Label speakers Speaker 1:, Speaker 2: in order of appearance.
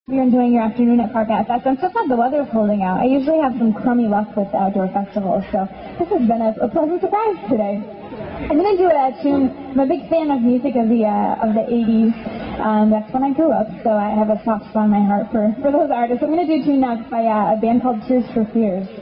Speaker 1: You're enjoying your afternoon at Park Fest. I'm so glad the weather's holding out. I usually have some crummy luck with outdoor festivals, so this has been a pleasant surprise today. I'm going to do a tune. I'm a big fan of music of the 80s. That's when I grew up, so I have a soft spot in my heart for those artists. I'm going to do a tune now by a band called Tears for Fears.